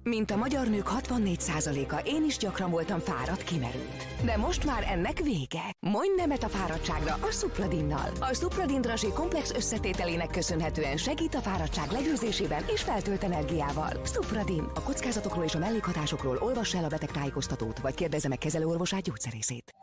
Mint a magyar nők 64%-a, én is gyakran voltam fáradt, kimerült. De most már ennek vége. Mondj nemet a fáradtságra a Supradinnal. A Supradin Dragé komplex összetételének köszönhetően segít a fáradtság legyőzésében és feltölt energiával. Supradin. A kockázatokról és a mellékhatásokról olvassa el a betegtájékoztatót, vagy kérdezze meg kezelőorvosát, gyógyszerészét.